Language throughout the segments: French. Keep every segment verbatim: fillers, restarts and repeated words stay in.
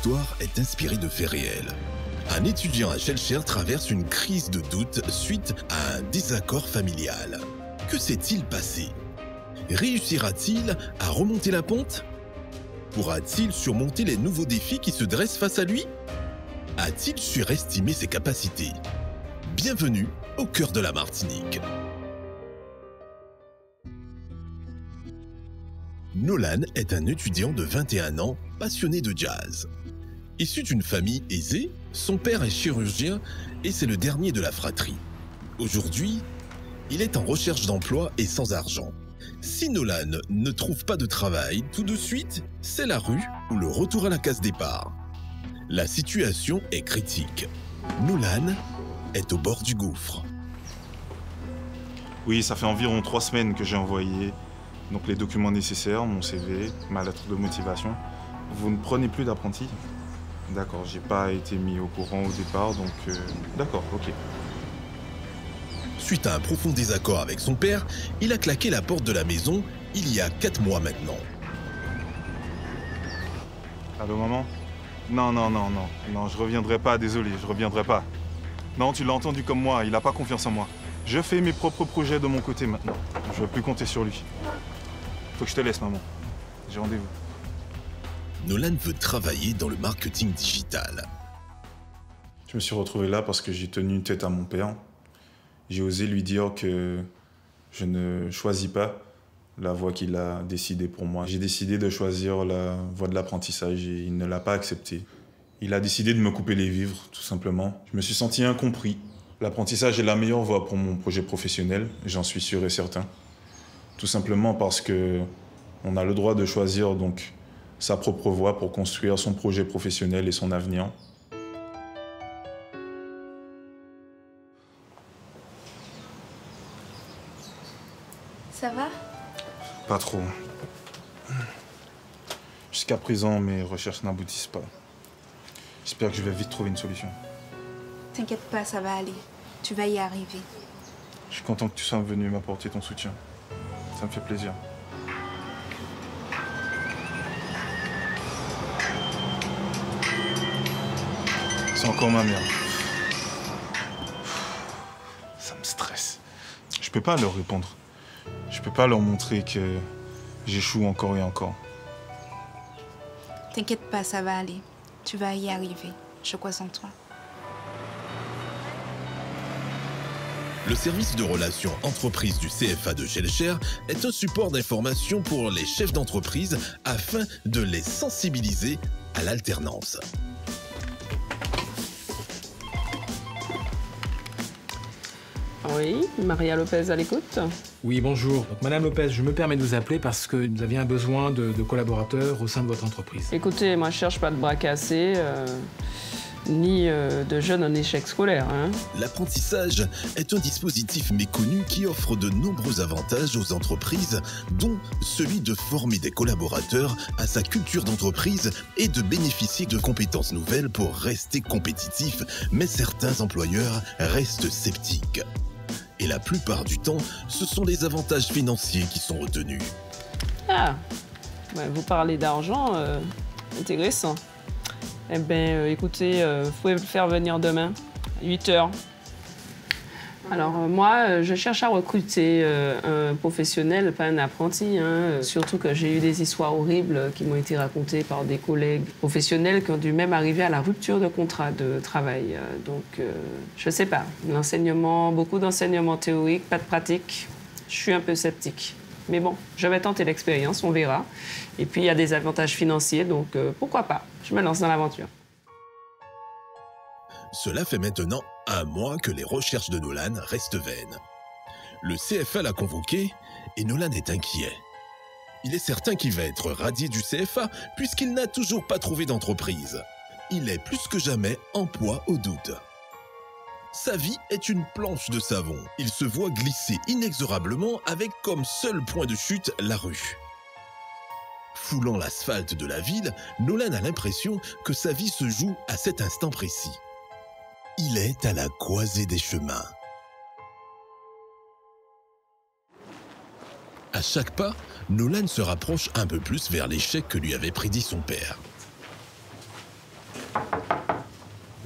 histoire est inspirée de faits réels. Un étudiant à Shellshare traverse une crise de doute suite à un désaccord familial. Que s'est-il passé? Réussira-t-il à remonter la pente? Pourra-t-il surmonter les nouveaux défis qui se dressent face à lui? A-t-il surestimé ses capacités? Bienvenue au cœur de la Martinique. Nolan est un étudiant de vingt et un ans, passionné de jazz. Issu d'une famille aisée, son père est chirurgien et c'est le dernier de la fratrie. Aujourd'hui, il est en recherche d'emploi et sans argent. Si Nolan ne trouve pas de travail tout de suite, c'est la rue ou le retour à la case départ. La situation est critique. Nolan est au bord du gouffre. Oui, ça fait environ trois semaines que j'ai envoyé donc les documents nécessaires, mon C V, ma lettre de motivation. Vous ne prenez plus d'apprenti? D'accord, j'ai pas été mis au courant au départ, donc euh, d'accord, ok. Suite à un profond désaccord avec son père, il a claqué la porte de la maison il y a quatre mois maintenant. Allô, maman? Non, non, non, non, non, je reviendrai pas, désolé, je reviendrai pas. Non, tu l'as entendu comme moi, il a pas confiance en moi. Je fais mes propres projets de mon côté maintenant. Je veux plus compter sur lui. Faut que je te laisse, maman. J'ai rendez-vous. Nolan veut travailler dans le marketing digital. Je me suis retrouvé là parce que j'ai tenu une tête à mon père. J'ai osé lui dire que je ne choisis pas la voie qu'il a décidée pour moi. J'ai décidé de choisir la voie de l'apprentissage et il ne l'a pas accepté. Il a décidé de me couper les vivres, tout simplement. Je me suis senti incompris. L'apprentissage est la meilleure voie pour mon projet professionnel, j'en suis sûr et certain. Tout simplement parce qu'on a le droit de choisir donc sa propre voie pour construire son projet professionnel et son avenir. Ça va? Pas trop. Jusqu'à présent, mes recherches n'aboutissent pas. J'espère que je vais vite trouver une solution. T'inquiète pas, ça va aller. Tu vas y arriver. Je suis content que tu sois venu m'apporter ton soutien. Ça me fait plaisir. C'est encore ma mère. Ça me stresse. Je peux pas leur répondre. Je peux pas leur montrer que j'échoue encore et encore. T'inquiète pas, ça va aller. Tu vas y arriver. Je crois en toi. Le service de relations entreprises du C F A de Shellshare est un support d'information pour les chefs d'entreprise afin de les sensibiliser à l'alternance. Oui, Maria Lopez à l'écoute. Oui, bonjour. Donc, Madame Lopez, je me permets de vous appeler parce que vous aviez un besoin de, de collaborateurs au sein de votre entreprise. Écoutez, moi je cherche pas de bras cassés, euh, ni euh, de jeunes en échec scolaire. Hein. L'apprentissage est un dispositif méconnu qui offre de nombreux avantages aux entreprises, dont celui de former des collaborateurs à sa culture d'entreprise et de bénéficier de compétences nouvelles pour rester compétitifs, mais certains employeurs restent sceptiques. Et la plupart du temps, ce sont les avantages financiers qui sont retenus. Ah, ouais, vous parlez d'argent, euh, intéressant. Eh bien, euh, écoutez, euh, vous pouvez le faire venir demain, à huit heures. Alors, euh, moi, euh, je cherche à recruter euh, un professionnel, pas un apprenti. Hein, euh, surtout que j'ai eu des histoires horribles qui m'ont été racontées par des collègues professionnels qui ont dû même arriver à la rupture de contrat de travail. Euh, donc, euh, je sais pas. L'enseignement, beaucoup d'enseignement théorique, pas de pratique. Je suis un peu sceptique. Mais bon, je vais tenter l'expérience, on verra. Et puis, il y a des avantages financiers, donc euh, pourquoi pas? Je me lance dans l'aventure. Cela fait maintenant un mois que les recherches de Nolan restent vaines. Le C F A l'a convoqué et Nolan est inquiet. Il est certain qu'il va être radié du C F A puisqu'il n'a toujours pas trouvé d'entreprise. Il est plus que jamais en proie au doute. Sa vie est une planche de savon. Il se voit glisser inexorablement avec comme seul point de chute la rue. Foulant l'asphalte de la ville, Nolan a l'impression que sa vie se joue à cet instant précis. Il est à la croisée des chemins. À chaque pas, Nolan se rapproche un peu plus vers l'échec que lui avait prédit son père.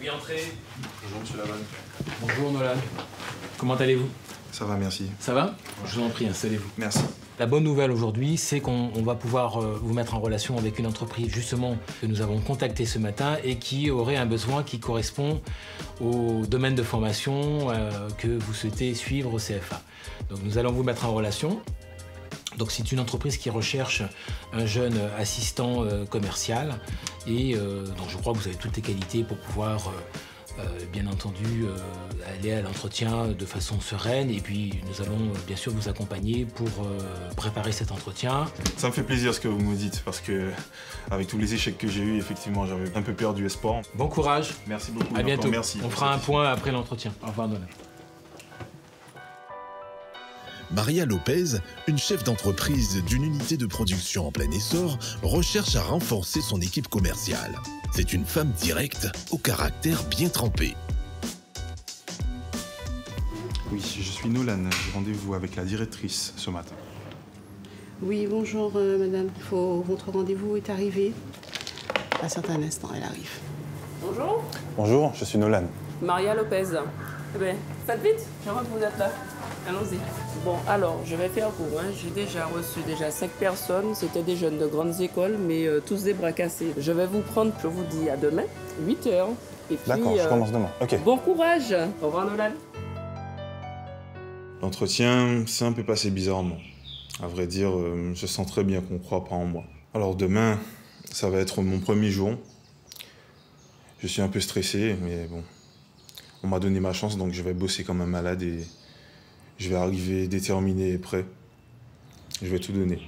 Veuillez entrer. Bonjour, monsieur Laval. Bonjour Nolan. Comment allez-vous? Ça va, merci. Ça va? Je vous en prie, installez-vous. Merci. La bonne nouvelle aujourd'hui, c'est qu'on on va pouvoir euh, vous mettre en relation avec une entreprise justement que nous avons contactée ce matin et qui aurait un besoin qui correspond au domaine de formation euh, que vous souhaitez suivre au C F A. Donc nous allons vous mettre en relation. Donc c'est une entreprise qui recherche un jeune assistant euh, commercial et euh, donc je crois que vous avez toutes les qualités pour pouvoir euh, Euh, bien entendu, euh, aller à l'entretien de façon sereine et puis nous allons euh, bien sûr vous accompagner pour euh, préparer cet entretien. Ça me fait plaisir ce que vous me dites parce que avec tous les échecs que j'ai eus, effectivement, j'avais un peu perdu espoir. Bon courage. Merci beaucoup. À bientôt. Merci. On fera un point après l'entretien. Au revoir, Nolan. Maria Lopez, une chef d'entreprise d'une unité de production en plein essor, recherche à renforcer son équipe commerciale. C'est une femme directe, au caractère bien trempé. Oui, je suis Nolan. J'ai rendez-vous avec la directrice ce matin. Oui, bonjour euh, madame. Faut, votre rendez-vous est arrivé. Patientez un instant, elle arrive. Bonjour. Bonjour, je suis Nolan. Maria Lopez. Eh bien, faites vite, je vois que vous êtes là. Allons-y. Bon, alors, je vais faire court. Hein. J'ai déjà reçu déjà cinq personnes. C'était des jeunes de grandes écoles, mais euh, tous des bras cassés. Je vais vous prendre, je vous dis à demain, huit heures. D'accord, je euh, commence demain. Ok. Bon courage. Au revoir, Nolan. L'entretien s'est un peu passé bizarrement. À vrai dire, euh, je sens très bien qu'on ne croit pas en moi. Alors demain, ça va être mon premier jour. Je suis un peu stressé, mais bon. On m'a donné ma chance, donc je vais bosser comme un malade et je vais arriver déterminé et prêt. Je vais tout donner.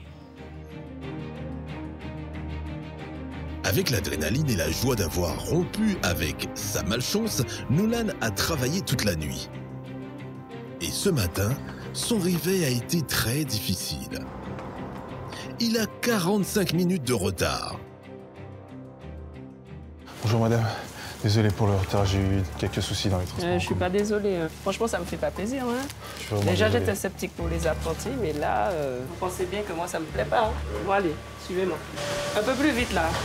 Avec l'adrénaline et la joie d'avoir rompu avec sa malchance, Nolan a travaillé toute la nuit. Et ce matin, son réveil a été très difficile. Il a quarante-cinq minutes de retard. Bonjour madame. Désolé pour le retard, j'ai eu quelques soucis dans les transports. Euh, je suis pas désolée. Franchement, ça me fait pas plaisir. Hein. Je suis vraiment Déjà, désolé. j'étais sceptique pour les apprentis, mais là, euh, vous pensez bien que moi, ça me plaît pas. Hein. Bon, allez, suivez-moi. Un peu plus vite, là.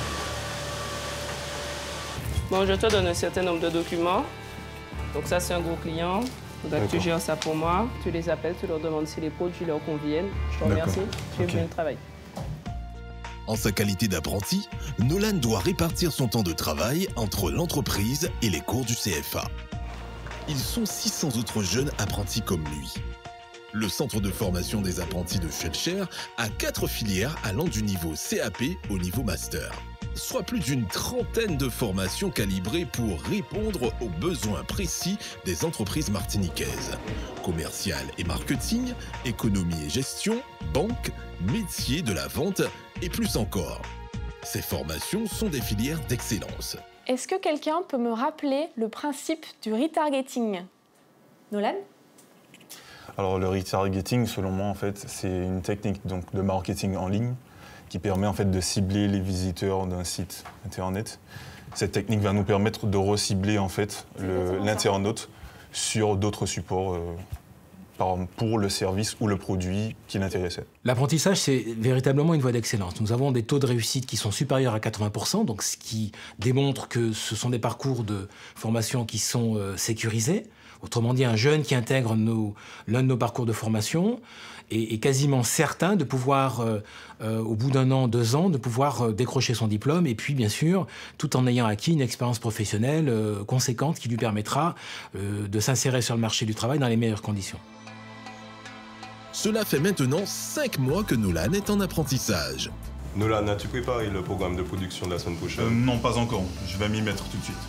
Bon, je te donne un certain nombre de documents. Donc ça, c'est un gros client. Il faudra que tu gères ça pour moi. Tu les appelles, tu leur demandes si les produits leur conviennent. Je te remercie. Tu fais Ok. bien le travail. En sa qualité d'apprenti, Nolan doit répartir son temps de travail entre l'entreprise et les cours du C F A. Ils sont six cents autres jeunes apprentis comme lui. Le centre de formation des apprentis de Schellcher a quatre filières allant du niveau C A P au niveau master, soit plus d'une trentaine de formations calibrées pour répondre aux besoins précis des entreprises martiniquaises. Commercial et marketing, économie et gestion, banque, métier de la vente et plus encore. Ces formations sont des filières d'excellence. Est-ce que quelqu'un peut me rappeler le principe du retargeting? Nolan? Alors le retargeting, selon moi, en fait, c'est une technique donc, de marketing en ligne qui permet en fait de cibler les visiteurs d'un site internet. Cette technique va nous permettre de recibler en fait le- l'internaute sur d'autres supports euh, par- pour le service ou le produit qui l'intéressait. L'apprentissage, c'est véritablement une voie d'excellence. Nous avons des taux de réussite qui sont supérieurs à quatre-vingts pour cent, donc ce qui démontre que ce sont des parcours de formation qui sont euh, sécurisés. Autrement dit, un jeune qui intègre nos- l'un de nos parcours de formation est, est quasiment certain de pouvoir, euh, euh, au bout d'un an, deux ans, de pouvoir euh, décrocher son diplôme et puis, bien sûr, tout en ayant acquis une expérience professionnelle euh, conséquente qui lui permettra euh, de s'insérer sur le marché du travail dans les meilleures conditions. Cela fait maintenant cinq mois que Nolan est en apprentissage. Nolan, as-tu préparé le programme de production de la semaine prochaine? Euh, non, pas encore. Je vais m'y mettre tout de suite.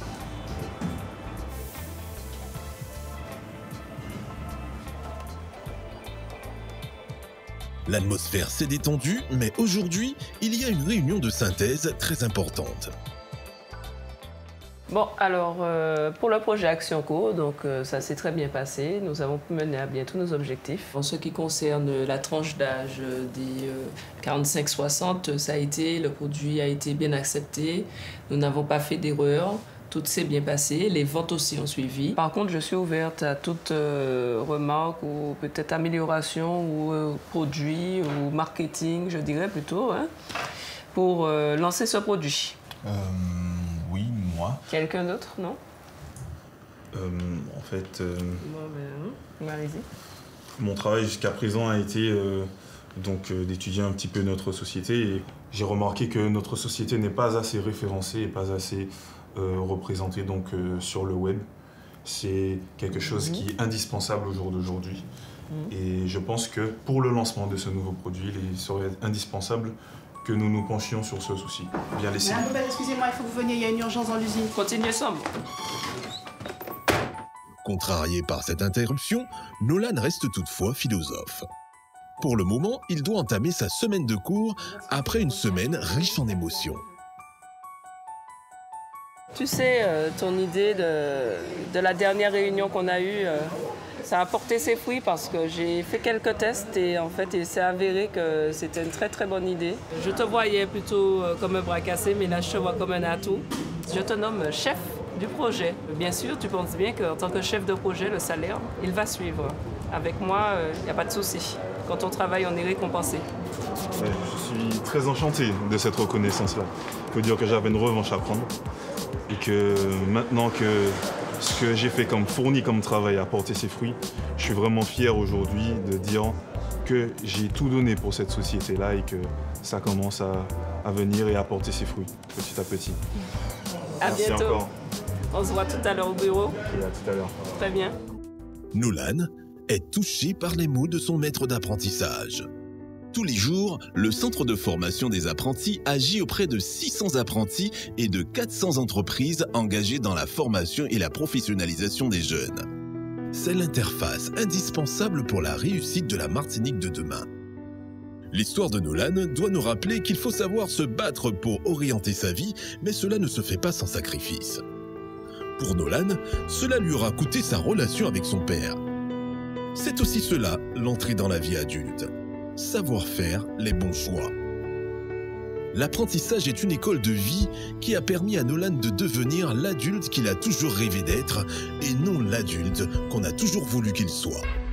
L'atmosphère s'est détendue, mais aujourd'hui, il y a une réunion de synthèse très importante. Bon, alors, euh, pour le projet Action Co, donc euh, ça s'est très bien passé. Nous avons pu mener à bien tous nos objectifs. En ce qui concerne la tranche d'âge des euh, quarante-cinq soixante, ça a été, le produit a été bien accepté. Nous n'avons pas fait d'erreur. Tout s'est bien passé, les ventes aussi ont suivi. Par contre, je suis ouverte à toute euh, remarque ou peut-être amélioration ou euh, produit ou marketing, je dirais plutôt, hein, pour euh, lancer ce produit. Euh, oui, moi. Quelqu'un d'autre, non? Euh, en fait, euh, Bon, ben, allez-y. mon travail jusqu'à présent a été euh, donc euh, d'étudier un petit peu notre société. Et j'ai remarqué que notre société n'est pas assez référencée et pas assez euh, représentée donc, euh, sur le web. C'est quelque chose mmh. qui est indispensable au jour d'aujourd'hui. Mmh. Et je pense que pour le lancement de ce nouveau produit, il serait indispensable que nous nous penchions sur ce souci. Bien laissé. Madame Bobel, excusez-moi, il faut que vous veniez, il y a une urgence dans l'usine. Continuez ensemble. Contrarié par cette interruption, Nolan reste toutefois philosophe. Pour le moment, il doit entamer sa semaine de cours après une semaine riche en émotions. Tu sais, euh, ton idée de, de la dernière réunion qu'on a eue, euh, ça a porté ses fruits parce que j'ai fait quelques tests et en fait, il s'est avéré que c'était une très très bonne idée. Je te voyais plutôt euh, comme un bras cassé, mais là, je te vois comme un atout. Je te nomme chef du projet. Bien sûr, tu penses bien qu'en tant que chef de projet, le salaire, il va suivre. Avec moi, il euh, n'y a pas de souci. Quand on travaille, on est récompensé. Ouais, je suis très enchanté de cette reconnaissance-là. Il faut dire que j'avais une revanche à prendre. Et que maintenant que ce que j'ai fait comme fourni comme travail a porté ses fruits, je suis vraiment fier aujourd'hui de dire que j'ai tout donné pour cette société-là et que ça commence à, à venir et à porter ses fruits petit à petit. À Merci bientôt. Encore. On se voit tout à l'heure au bureau. Et à tout à l'heure. Très bien. Nolan est touché par les mots de son maître d'apprentissage. Tous les jours, le centre de formation des apprentis agit auprès de six cents apprentis et de quatre cents entreprises engagées dans la formation et la professionnalisation des jeunes. C'est l'interface indispensable pour la réussite de la Martinique de demain. L'histoire de Nolan doit nous rappeler qu'il faut savoir se battre pour orienter sa vie, mais cela ne se fait pas sans sacrifice. Pour Nolan, cela lui aura coûté sa relation avec son père. C'est aussi cela, l'entrée dans la vie adulte. Savoir faire les bons choix. L'apprentissage est une école de vie qui a permis à Nolan de devenir l'adulte qu'il a toujours rêvé d'être et non l'adulte qu'on a toujours voulu qu'il soit.